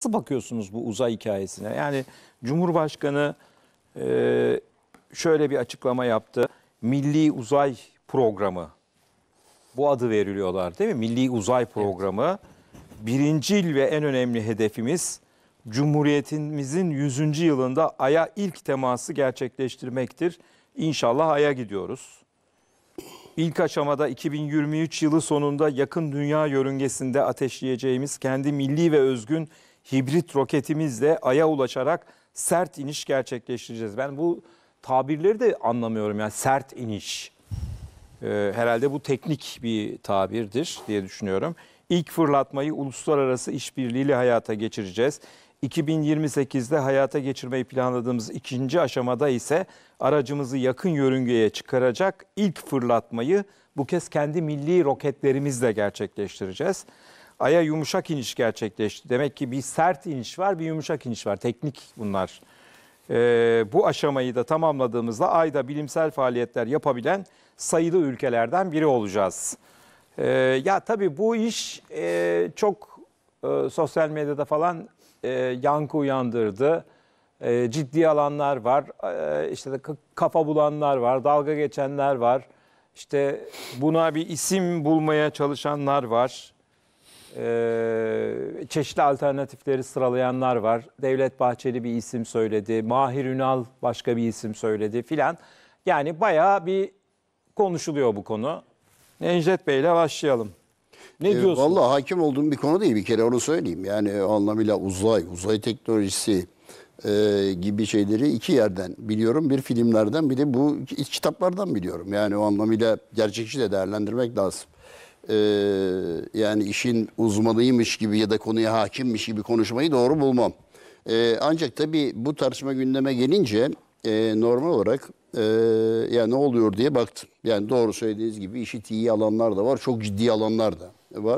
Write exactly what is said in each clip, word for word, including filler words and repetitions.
Nasıl bakıyorsunuz bu uzay hikayesine? Yani Cumhurbaşkanı e, şöyle bir açıklama yaptı. Milli Uzay Programı. Bu adı veriliyorlar değil mi? Milli Uzay Programı. Evet. Birincil ve en önemli hedefimiz Cumhuriyetimizin yüzüncü yılında Ay'a ilk teması gerçekleştirmektir. İnşallah Ay'a gidiyoruz. İlk aşamada iki bin yirmi üç yılı sonunda yakın dünya yörüngesinde ateşleyeceğimiz kendi milli ve özgün hibrit roketimizle Ay'a ulaşarak sert iniş gerçekleştireceğiz. Ben bu tabirleri de anlamıyorum, yani sert iniş. Ee, herhalde bu teknik bir tabirdir diye düşünüyorum. İlk fırlatmayı uluslararası işbirliğiyle hayata geçireceğiz. iki bin yirmi sekizde hayata geçirmeyi planladığımız ikinci aşamada ise aracımızı yakın yörüngeye çıkaracak ilk fırlatmayı bu kez kendi milli roketlerimizle gerçekleştireceğiz. Ay'a yumuşak iniş gerçekleşti. Demek ki bir sert iniş var, bir yumuşak iniş var. Teknik bunlar. Ee, bu aşamayı da tamamladığımızda Ay'da bilimsel faaliyetler yapabilen sayılı ülkelerden biri olacağız. Ee, ya tabii bu iş e, çok e, sosyal medyada falan e, yankı uyandırdı. E, ciddi alanlar var, e, işte de kafa bulanlar var, dalga geçenler var. İşte buna bir isim bulmaya çalışanlar var. E, çeşitli alternatifleri sıralayanlar var. Devlet Bahçeli bir isim söyledi, Mahir Ünal başka bir isim söyledi filan. Yani bayağı bir konuşuluyor bu konu. Necdet Bey'le başlayalım. Ne e, diyorsun? Vallahi hakim olduğum bir konu değil, bir kere onu söyleyeyim. Yani o anlamıyla uzay, uzay teknolojisi e, gibi şeyleri iki yerden biliyorum. Bir filmlerden, bir de bu kitaplardan biliyorum. Yani o anlamıyla gerçekçi de değerlendirmek lazım. E, yani işin uzmanıymış gibi ya da konuya hakimmiş gibi konuşmayı doğru bulmam. E, ancak tabii bu tartışma gündeme gelince e, normal olarak e, ya ne oluyor diye baktım. Yani doğru söylediğiniz gibi işit iyi alanlar da var, çok ciddi alanlar da var.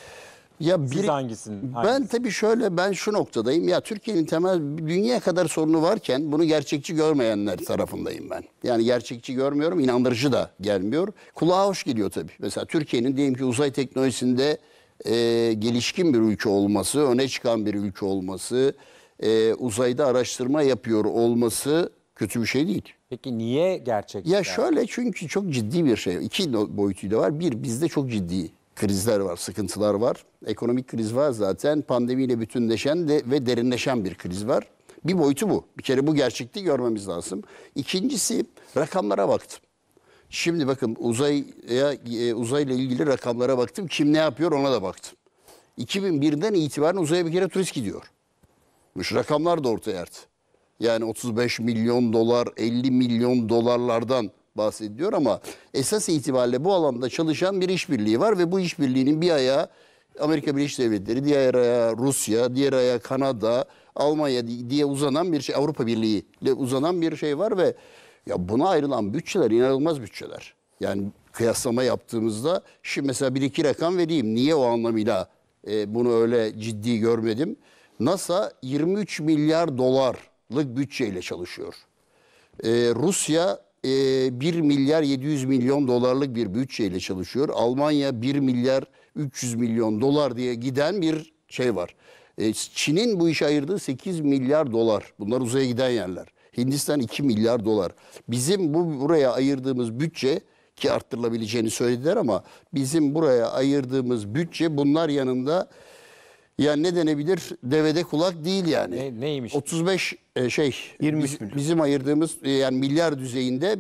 Ya Siz bir, hangisinin? ben hangisi? tabii şöyle, ben şu noktadayım. Ya Türkiye'nin temel dünya kadar sorunu varken bunu gerçekçi görmeyenler tarafındayım ben. Yani gerçekçi görmüyorum, inandırıcı da gelmiyor. Kulağa hoş geliyor tabii. Mesela Türkiye'nin diyelim ki uzay teknolojisinde e, gelişkin bir ülke olması, öne çıkan bir ülke olması, e, uzayda araştırma yapıyor olması kötü bir şey değil. Peki niye gerçek? Ya şöyle, çünkü çok ciddi bir şey. İki boyutuyla var. Bir, bizde çok ciddi krizler var, sıkıntılar var. Ekonomik kriz var zaten. Pandemiyle bütünleşen de ve derinleşen bir kriz var. Bir boyutu bu. Bir kere bu gerçekliği görmemiz lazım. İkincisi, rakamlara baktım. Şimdi bakın, uzaya, e, uzayla ilgili rakamlara baktım. Kim ne yapıyor ona da baktım. iki bin birden itibaren uzaya bir kere turist gidiyor. Rakamlar da ortaya erdi. Yani otuz beş milyon dolar, elli milyon dolarlardan bahsediyor ama esas itibariyle bu alanda çalışan bir işbirliği var ve bu işbirliğinin bir ayağı Amerika Birleşik Devletleri, diğer ayağı Rusya, diğer ayağı Kanada, Almanya diye uzanan bir şey, Avrupa Birliği ile uzanan bir şey var ve ya buna ayrılan bütçeler inanılmaz bütçeler. Yani kıyaslama yaptığımızda, şimdi mesela bir iki rakam vereyim. Niye o anlamıyla e, bunu öyle ciddi görmedim? NASA yirmi üç milyar dolarlık bütçeyle çalışıyor. Ee, Rusya e, bir milyar yedi yüz milyon dolarlık bir bütçeyle çalışıyor. Almanya bir milyar üç yüz milyon dolar diye giden bir şey var. Ee, Çin'in bu işe ayırdığı sekiz milyar dolar. Bunlar uzaya giden yerler. Hindistan iki milyar dolar. Bizim bu buraya ayırdığımız bütçe, ki arttırılabileceğini söylediler ama bizim buraya ayırdığımız bütçe bunlar yanında, yani ne denebilir? Devede kulak değil yani. Ne, neymiş? otuz beş e, şey yirmi biz, milyon. bizim ayırdığımız e, yani milyar düzeyinde,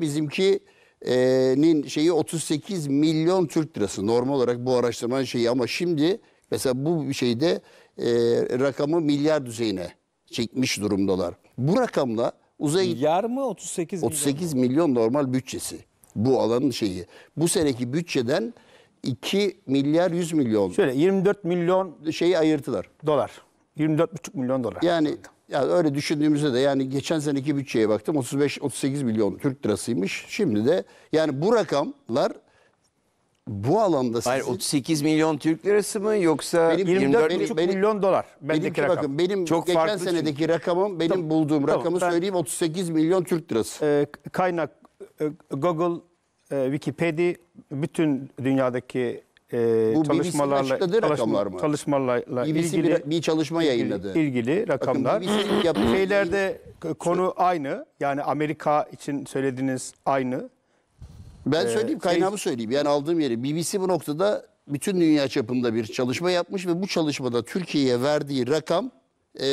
bizimkinin şeyi otuz sekiz milyon Türk lirası. Normal olarak bu araştırmanın şeyi, ama şimdi mesela bu şeyde e, rakamı milyar düzeyine çekmiş durumdalar. Bu rakamla uzay Milyar mı otuz sekiz milyon? otuz sekiz milyon normal bütçesi. Bu alanın şeyi. Bu seneki bütçeden iki milyar yüz milyon Şöyle yirmi dört milyon şeyi ayırdılar. dolar. yirmi dört buçuk milyon dolar. Yani, yani öyle düşündüğümüzde de, yani geçen seneki bütçeye baktım, otuz beş otuz sekiz milyon Türk lirasıymış. Şimdi de yani bu rakamlar bu alanda sizin... Hayır, otuz sekiz milyon Türk lirası mı yoksa Benim yirmi dört benim- buçuk benim- milyon dolar. Benimki Bendeki rakam. bakın, benim Çok geçen farklı senedeki rakamım, benim Tamam, bulduğum tamam, rakamı ben- söyleyeyim, otuz sekiz milyon Türk lirası. Ee, kaynak e, Google, e, Wikipedia, bütün dünyadaki e, Bu çalışmalarla B B C'nin açıkladığı çalışma- rakamlar mı? çalışmalarla B B C ilgili bir, bir çalışma yayınladı. ilgili, ilgili rakamlar. B B C'nin yaptığı Şeylerde konu aynı. Yani Amerika için söylediğiniz aynı. Ben söyleyeyim, kaynağımı şey- söyleyeyim. söyleyeyim. Yani aldığım yeri. B B C bu noktada bütün dünya çapında bir çalışma yapmış ve bu çalışmada Türkiye'ye verdiği rakam e,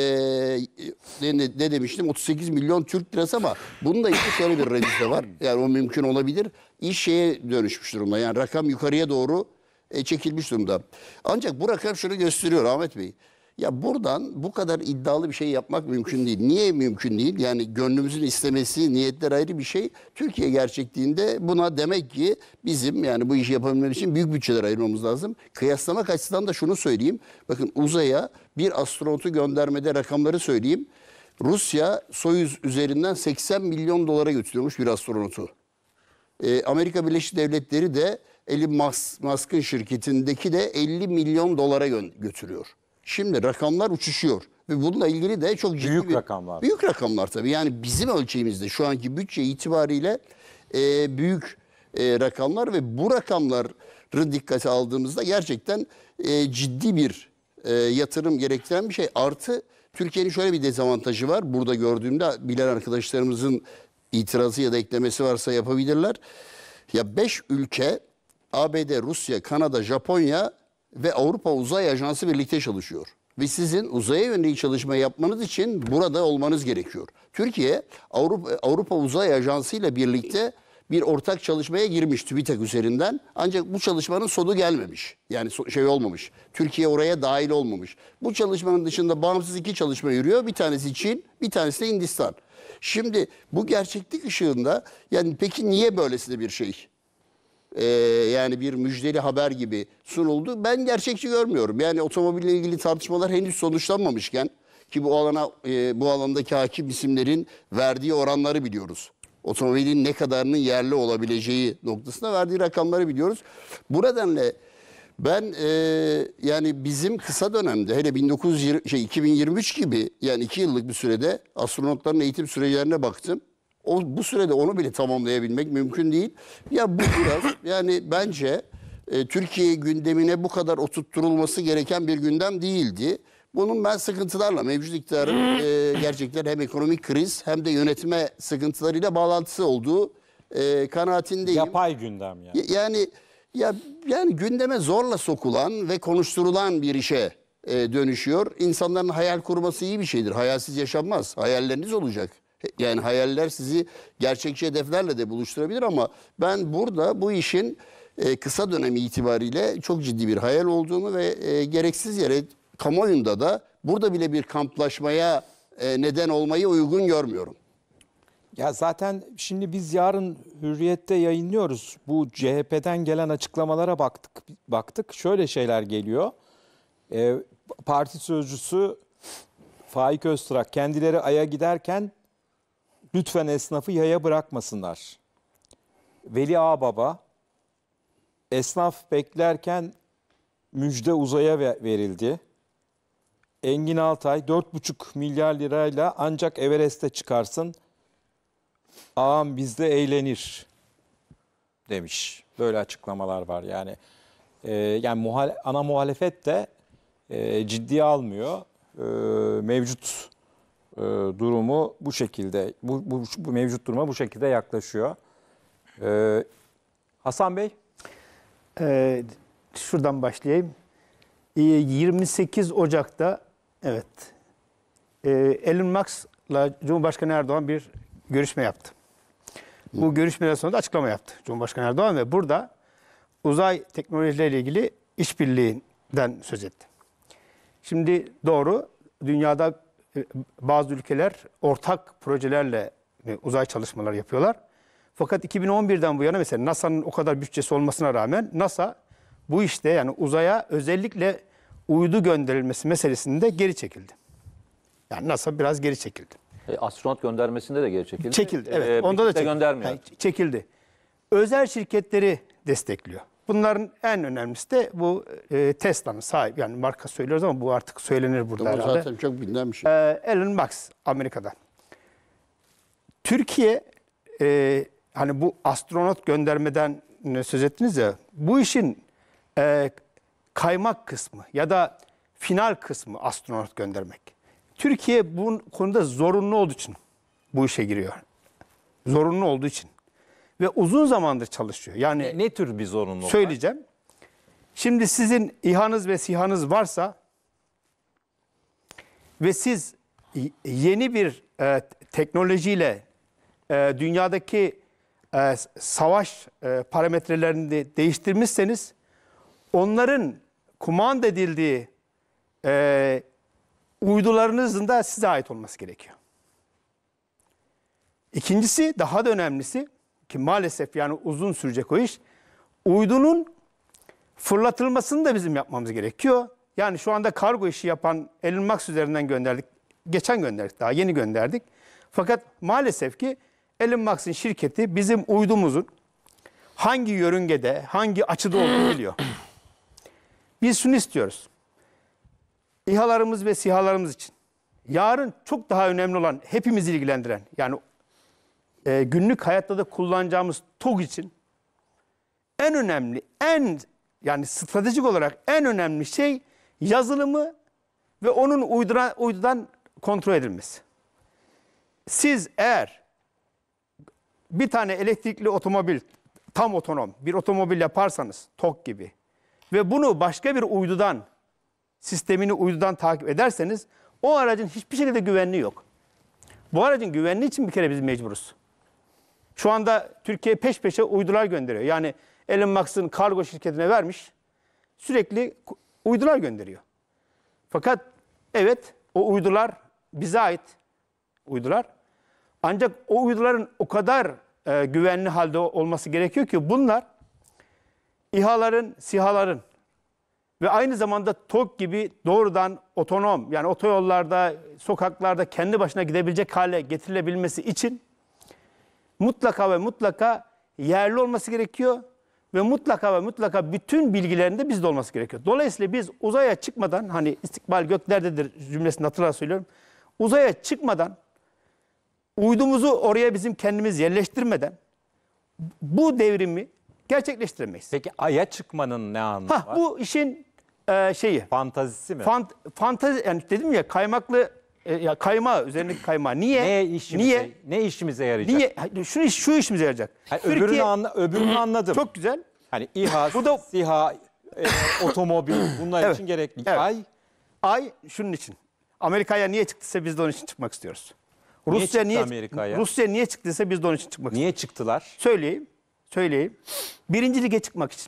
ne, ne, ne demiştim? otuz sekiz milyon Türk lirası, ama bununla ilgili şöyle bir revize var. Yani o mümkün olabilir. İş şeye dönüşmüş durumda. Yani rakam yukarıya doğru e, çekilmiş durumda. Ancak bu rakam şunu gösteriyor Ahmet Bey. Ya buradan bu kadar iddialı bir şey yapmak mümkün değil. Niye mümkün değil? Yani gönlümüzün istemesi, niyetler ayrı bir şey. Türkiye gerçekliğinde buna demek ki bizim, yani bu işi yapabilmemiz için büyük bütçeler ayırmamız lazım. Kıyaslamak açısından da şunu söyleyeyim. Bakın, uzaya bir astronotu göndermede rakamları söyleyeyim. Rusya Soyuz üzerinden seksen milyon dolara götürüyormuş bir astronotu. Ee, Amerika Birleşik Devletleri de Elon Musk'ın şirketindeki de elli milyon dolara gö- götürüyor. Şimdi rakamlar uçuşuyor ve bununla ilgili de çok ciddi Büyük bir, rakamlar. Büyük rakamlar tabii. Yani bizim ölçeğimizde şu anki bütçe itibariyle e, büyük e, rakamlar ve bu rakamları dikkate aldığımızda gerçekten e, ciddi bir e, yatırım gerektiren bir şey. Artı Türkiye'nin şöyle bir dezavantajı var. Burada gördüğümde bilen arkadaşlarımızın itirazı ya da eklemesi varsa yapabilirler. Ya beş ülke, A B D, Rusya, Kanada, Japonya ve Avrupa Uzay Ajansı birlikte çalışıyor. Ve sizin uzaya yönelik çalışma yapmanız için burada olmanız gerekiyor. Türkiye Avrupa, Avrupa Uzay Ajansı ile birlikte bir ortak çalışmaya girmiş TÜBİTAK üzerinden. Ancak bu çalışmanın sonu gelmemiş. Yani so- şey olmamış. Türkiye oraya dahil olmamış. Bu çalışmanın dışında bağımsız iki çalışma yürüyor. Bir tanesi Çin, bir tanesi de Hindistan. Şimdi bu gerçeklik ışığında, yani peki niye böylesine bir şey? Ee, yani bir müjdeli haber gibi sunuldu. Ben gerçekçi görmüyorum. Yani otomobille ilgili tartışmalar henüz sonuçlanmamışken, ki bu alana e, bu alandaki hakim isimlerin verdiği oranları biliyoruz. Otomobilin ne kadarının yerli olabileceği noktasında verdiği rakamları biliyoruz. Bu nedenle ben e, yani bizim kısa dönemde, hele bin dokuz yüz yirmi, şey, iki bin yirmi üç gibi, yani iki yıllık bir sürede astronotların eğitim sürelerine baktım. O, bu sürede onu bile tamamlayabilmek mümkün değil. Ya bu biraz yani bence e, Türkiye gündemine bu kadar oturtturulması gereken bir gündem değildi. Bunun ben sıkıntılarla, mevcut iktidarın e, gerçekten hem ekonomik kriz hem de yönetme sıkıntılarıyla bağlantısı olduğu e, kanaatindeyim. Yapay gündem yani. Y- Yani ya yani gündeme zorla sokulan ve konuşturulan bir işe e, dönüşüyor. İnsanların hayal kurması iyi bir şeydir. Hayalsiz yaşanmaz. Hayalleriniz olacak. Yani hayaller sizi gerçekçi hedeflerle de buluşturabilir, ama ben burada bu işin e, kısa dönemi itibariyle çok ciddi bir hayal olduğunu ve e, gereksiz yere kamuoyunda da burada bile bir kamplaşmaya e, neden olmayı uygun görmüyorum. Ya zaten şimdi biz yarın Hürriyet'te yayınlıyoruz. Bu C H P'den gelen açıklamalara baktık. Baktık şöyle şeyler geliyor. Ee, parti sözcüsü Faik Öztürk, kendileri Ay'a giderken lütfen esnafı yaya bırakmasınlar. Veli Ağbaba, esnaf beklerken müjde uzaya ve- verildi. Engin Altay dört buçuk milyar lirayla ancak Everest'e çıkarsın. Ağam bizde eğlenir demiş. Böyle açıklamalar var yani. Ee, yani muhal- ana muhalefet de e, ciddiye almıyor. Ee, mevcut e, durumu bu şekilde, bu, bu, bu mevcut duruma bu şekilde yaklaşıyor. Ee, Hasan Bey, Ee, şuradan başlayayım. Ee, yirmi sekiz Ocak'ta evet ee, Elon Musk'la Cumhurbaşkanı Erdoğan bir görüşme yaptı. Bu görüşmeden sonra da açıklama yaptı Cumhurbaşkanı Erdoğan ve burada uzay teknolojileriyle ilgili işbirliğinden söz etti. Şimdi doğru, dünyada e, bazı ülkeler ortak projelerle e, uzay çalışmaları yapıyorlar. Fakat iki bin on birden bu yana mesela NASA'nın o kadar bütçesi olmasına rağmen NASA bu işte, yani uzaya özellikle uydu gönderilmesi meselesinde geri çekildi. Yani NASA biraz geri çekildi. E, astronot göndermesinde de geri çekildi. Çekildi, E, evet. Onda da birlikte çekildi. göndermiyor. Yani çekildi. Özel şirketleri destekliyor. Bunların en önemlisi de bu e, Tesla'nın sahibi. Yani marka söylüyoruz ama bu artık söylenir burada Ama herhalde. zaten çok bilinen bir şey. Ee, Elon Musk Amerika'da. Türkiye e, hani bu astronot göndermeden söz ettiniz ya, bu işin e, kaymak kısmı ya da final kısmı astronot göndermek. Türkiye bu konuda zorunlu olduğu için bu işe giriyor. Zorunlu olduğu için. Ve uzun zamandır çalışıyor. Yani Ne, ne tür bir zorunluluk var? söyleyeceğim. Şimdi sizin İHA'nız ve SİHA'nız varsa ve siz y- yeni bir e, teknolojiyle e, dünyadaki e, savaş e, parametrelerini de değiştirmişseniz onların kumanda edildiği e, uydularınızın da size ait olması gerekiyor. İkincisi, daha da önemlisi ki maalesef yani uzun sürecek o iş, uydunun fırlatılmasını da bizim yapmamız gerekiyor. Yani şu anda kargo işi yapan Elon Musk üzerinden gönderdik. Geçen gönderdik, daha yeni gönderdik. Fakat maalesef ki Elon Musk'ın şirketi bizim uydumuzun hangi yörüngede, hangi açıda olduğunu biliyor. Biz şunu istiyoruz. İHA'larımız ve SİHA'larımız için yarın çok daha önemli olan, hepimizi ilgilendiren, yani e, günlük hayatta da kullanacağımız TOG için en önemli, en yani stratejik olarak en önemli şey yazılımı ve onun uydura, uydudan kontrol edilmesi. Siz eğer bir tane elektrikli otomobil, tam otonom bir otomobil yaparsanız TOG gibi ve bunu başka bir uydudan, sistemini uydudan takip ederseniz o aracın hiçbir şekilde güvenliği yok. Bu aracın güvenliği için bir kere biz mecburuz. Şu anda Türkiye peş peşe uydular gönderiyor. Yani Elon Musk'ın kargo şirketine vermiş, sürekli uydular gönderiyor. Fakat evet, o uydular bize ait uydular. Ancak o uyduların o kadar e, güvenli halde olması gerekiyor ki bunlar İHA'ların, SİHA'ların ve aynı zamanda TOG gibi doğrudan otonom, yani otoyollarda, sokaklarda kendi başına gidebilecek hale getirilebilmesi için mutlaka ve mutlaka yerli olması gerekiyor ve mutlaka ve mutlaka bütün bilgilerinde bizde olması gerekiyor. Dolayısıyla biz uzaya çıkmadan, hani istikbal göklerdedir cümlesini hatırlar söylüyorum. Uzaya çıkmadan, uydumuzu oraya bizim kendimiz yerleştirmeden bu devrimi gerçekleştiremeyiz. Peki Ay'a çıkmanın ne anlamı Ha, var? bu işin e, şeyi. Fantazisi mi? Fant, fantazi, yani dedim ya kaymaklı e, ya kaymağı, üzerindeki kaymağı. Niye? ne işimize, Niye? ne işimize yarayacak? Niye? Şu iş, şu işimize yarayacak. Hani Türkiye- öbürünü, anla, öbürünü anladım. Çok güzel. Hani İHA, Bu da- SİHA, e, otomobil bunlar Evet, için gerekli. evet. Ay Ay şunun için. Amerika'ya niye çıktıysa biz de onun için çıkmak istiyoruz. Niye Rusya çıktı niye Amerika'ya? Rusya niye çıktıysa biz de onun için çıkmak istiyoruz. niye çıktılar? Söyleyeyim. Söyleyeyim. Birinci lige çıkmak için.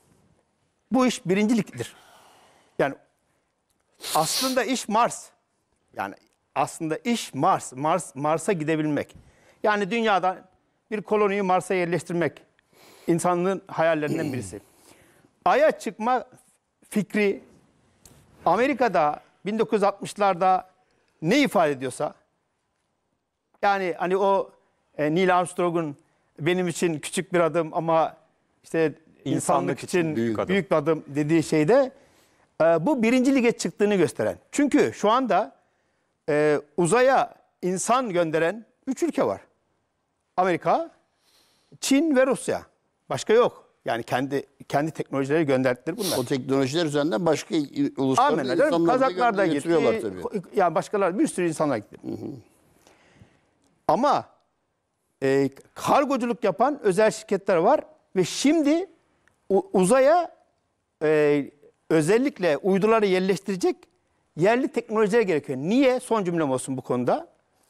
Bu iş birinci ligdir. Yani aslında iş Mars. Yani aslında iş Mars. Mars Mars'a gidebilmek. Yani dünyadan bir koloniyi Mars'a yerleştirmek insanlığın hayallerinden birisi. Ay'a çıkma fikri Amerika'da bin dokuz yüz altmışlarda ne ifade ediyorsa, yani hani o e, Neil Armstrong'un benim için küçük bir adım ama işte insanlık, için, için büyük büyük, adım. bir adım dediği şeyde e, bu birinci lige çıktığını gösteren. Çünkü şu anda e, uzaya insan gönderen üç ülke var. Amerika, Çin ve Rusya. Başka yok. Yani kendi kendi teknolojileri gönderdikleri bunlar. O teknolojiler üzerinden başka uluslarda Amenna canım. insanlar da Kazaklar da gitti. götürüyorlar tabii. Yani başkalar, bir sürü insanlar gitti. Ama e, kargoculuk yapan özel şirketler var ve şimdi u- uzaya e, özellikle uyduları yerleştirecek yerli teknolojiler gerekiyor. Niye? Son cümlem olsun bu konuda.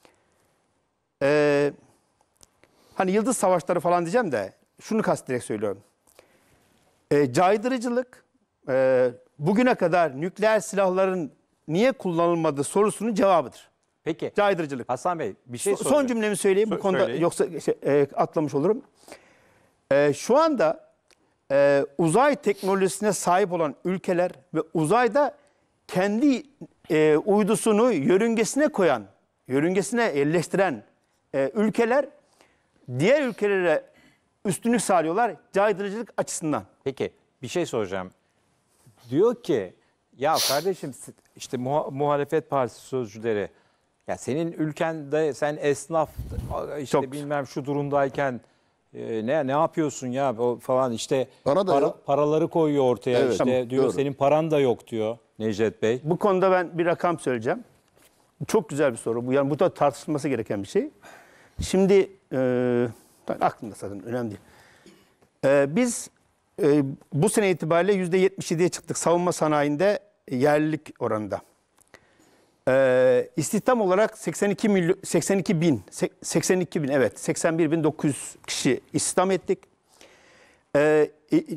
E, hani yıldız savaşları falan diyeceğim de şunu kastederek söylüyorum. E, caydırıcılık e, bugüne kadar nükleer silahların niye kullanılmadığı sorusunun cevabıdır. Peki Caydırıcılık. Hasan Bey bir şey Son- soracağım. Son cümlemi söyleyeyim bu Sö- konuda, söyleyin. yoksa şey, e, atlamış olurum. E, şu anda e, uzay teknolojisine sahip olan ülkeler ve uzayda kendi e, uydusunu yörüngesine koyan, yörüngesine yerleştiren e, ülkeler diğer ülkelere üstünlük sağlıyorlar caydırıcılık açısından. Peki bir şey soracağım. Diyor ki ya kardeşim işte muha- muhalefet partisi sözcüleri ya senin ülkende sen esnaf işte Çok. bilmem şu durumdayken e, ne ne yapıyorsun ya o falan işte Bana da para- yok. paraları koyuyor ortaya Evet, işte tamam, diyor doğru. senin paran da yok diyor Necdet Bey. Bu konuda ben bir rakam söyleyeceğim. Çok güzel bir soru bu. Yani bu da tartışılması gereken bir şey. Şimdi e, aklımda zaten önemli değil. E, biz e, bu sene itibariyle yüzde yetmiş yediye çıktık savunma sanayinde yerlilik oranında. E, istihdam olarak seksen iki milyon, seksen iki bin, seksen iki bin evet seksen bir bin dokuz yüz kişi istihdam ettik. E,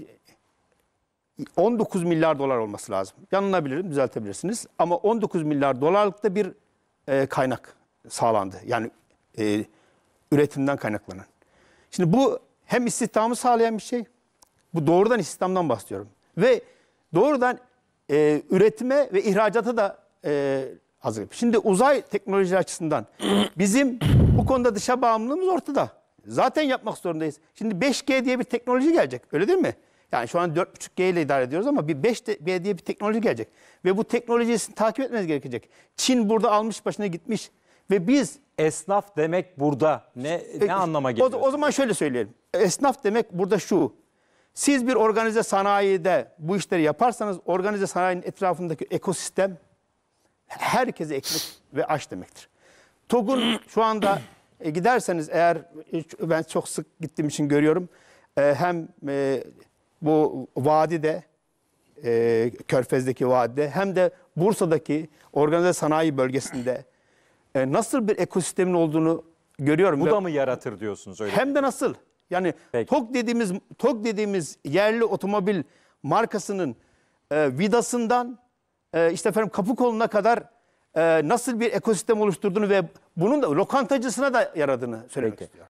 on dokuz milyar dolar olması lazım. Yanılabilirim, düzeltebilirsiniz. Ama on dokuz milyar dolarlık da bir e, kaynak sağlandı. Yani e, üretimden kaynaklanan. Şimdi bu hem istihdamı sağlayan bir şey. Bu doğrudan istihdamdan bahsediyorum. Ve doğrudan e, üretime ve ihracata da e, hazır. Şimdi uzay teknoloji açısından bizim bu konuda dışa bağımlılığımız ortada. Zaten yapmak zorundayız. Şimdi beş G diye bir teknoloji gelecek. Öyle değil mi? Yani şu an dört buçuk G ile idare ediyoruz ama bir beş G diye bir teknoloji gelecek. Ve bu teknolojiyi takip etmeniz gerekecek. Çin burada almış başına gitmiş. Ve biz Esnaf demek burada ne ne anlama geliyor? o, o zaman şöyle söyleyelim. Esnaf demek burada şu. Siz bir organize sanayide bu işleri yaparsanız organize sanayinin etrafındaki ekosistem herkese ekmek ve aş demektir. TOG'un şu anda e, giderseniz eğer ben çok sık gittiğim için görüyorum. E, hem e, bu vadide e, Körfez'deki vadide hem de Bursa'daki organize sanayi bölgesinde e, nasıl bir ekosistemin olduğunu görüyorum. Bu Ve da mı yaratır diyorsunuz öyle? hem de nasıl? Yani Peki. TOG dediğimiz TOG dediğimiz yerli otomobil markasının e, vidasından e, işte efendim kapı koluna kadar e, nasıl bir ekosistem oluşturduğunu ve bunun da lokantacısına da yaradığını söylemek Peki. istiyorum.